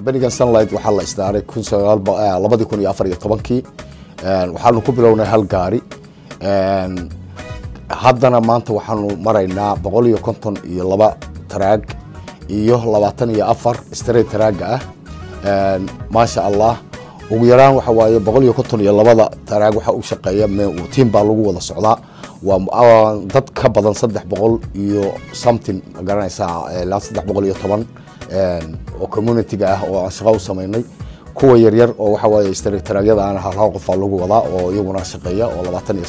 كمبانيgan Sunlight waxaa la istaaray 2014 waxaanu ku bilownay hal gaari haddana maanta waxaanu maraynaa 152 taraag iyo 24 straight taraag ah ma sha Allah ugu yaraan waxa waaye 152 taraag waxa uu shaqeeya team baa lagu wada socdaa waa dad ka badan 300 iyo something garanaysaa ilaa 310 oo community-ga ah oo aan shaqo u sameynay kuwa yaryar oo waxa waaye straight taraagyada aan hal qof lagu wadaa oo iyaguna shaqeeya oo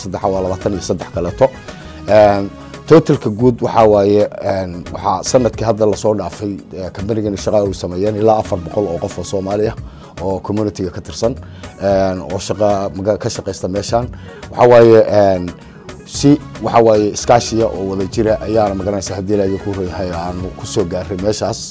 23 kaleeto totalka guud waxa waaye waxa sanadkii hadda la soo dhaafay company-gan shaqo u sameeyeen ilaa 400 oo qof oo Soomaali ah oo community-ga ka tirsan oo ka shaqeysta meeshan waxa waaye si waxa waaye iskaashiga oo wada jira ayaana magaranaysa hadii la ku reeyahay aan ku soo gaaray meeshaas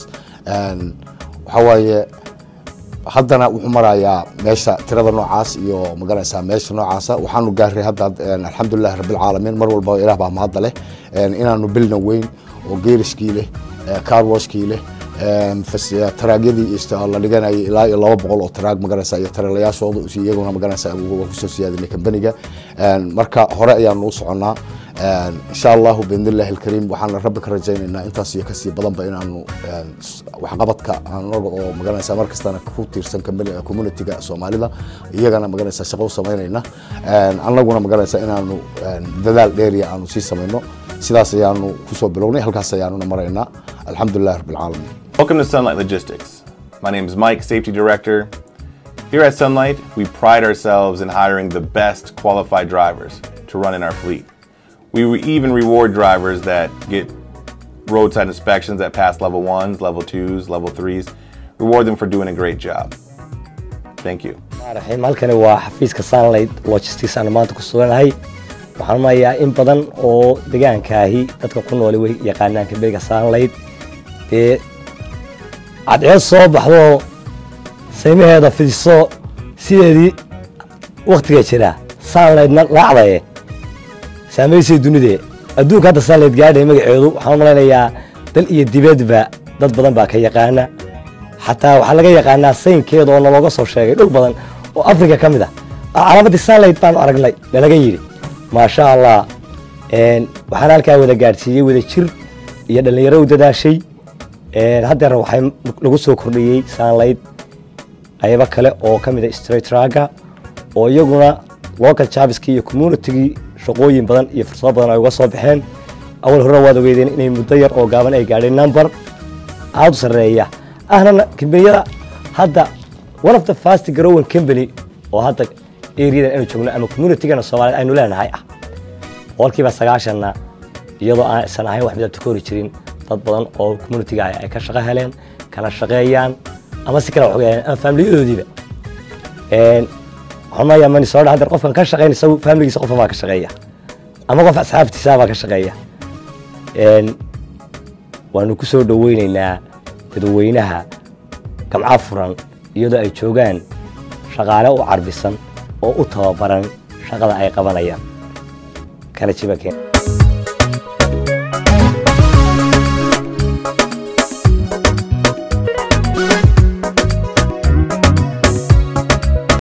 waxa waaye haddana wuxuu marayaa meesha tirada noocaas iyo magaranaysa meesha noocaas waxaanu gaaray hadda alxamdulillah rabbil caalamiin mar walba ilaah baa mahad leh inaanu bilna weyn oo geerishkii leh car washkii leh taraagyadii la dhiganay ilaa 200 oo taraag magaranaysa iyo taralayaashooda iyaguna magaranaysa ugu soo siyaadinay company-ga marka hore ayaanu u soconaa insha Allah biidhnillaahi alkariim waxaan rabbi ka rajaynaynaa intaas iyo kasii badan ba inaanu wax qabadka anaga oo magaranaysa markastana ku tiirsan community-ga Soomaalida iyagana magaranaysa shaqo u sameynayna annaguna magaranaysa inaanu dadaal dheer aanu sii sameyno sidaas ayaanu ku soo bilownay halkaas ayaanu maraynaa alxamdulillah rabbil caalamiin. Welcome to Sunlight Logistics. My name is Mike, Safety Director. Here at Sunlight, we pride ourselves in hiring the best qualified drivers to run in our fleet. We even reward drivers that get roadside inspections that pass level 1s, level 2s, level 3s. Reward them for doing a great job. Thank you. halkani waa xafiiska Sunlight Logistics aan maanta ku suganahay. waxaan mayaa in badan oo deegaankaahi dadka ku nool way yaqaanaan Company-ga Sunlight cadceed soo baxdo saymaheeda fidiso sideedii waqtiga jira Sunlight raacday saameysay dunida adduunka hadda Sunlight gaadhay magaceedu waxaan maleynayaa dal iyo dibadba dad badan baa ka yaqaana xataa waxa laga yaqaanaa saynkeeda oo looga soo sheegay dhul badan oo Afrika kamid ah calaamadii Sunlight baan aragnay laga yiri ma sha Allah waxaan halkaa wada gaarsiiyay wada jir iyo dhalinyaro u dadaashay hadda waxay lagu soo kordhiyay Sunlight ayaba kale oo kamid ah straight traga oo iyaguna local jobski iyo community shaqooyin badan iyo fursado badan ay uga soo baxeen awal hore waad ogeydeen inay muddo yar oo gaaban ay gaadhay number aad sareeya ahna company-yada hadda one of the fast growing company oo hadda area aynu joogno ama community-gana Soomaaliyeed aynu leenahay ah walkiiba 9 iyadoo aan sanahay wax midab ku jirin dad badan oo community-ga ay ka shaqo heleen kala shaqeeyaan ama si kala waxaan family-doodiiba waxaan yahay soo dhaxdar qofkan ka shaqeynaysa family-giisa qof ma ka shaqeeya ama qof asxaabtiisa ba ka shaqeeya waanu ku soo dhaweynaynaa dadweynaha gamca furan iyadoo ay joogaan shaqaale u carbisan oo u tababaran shaqada ay qabanayaan kana jibakeen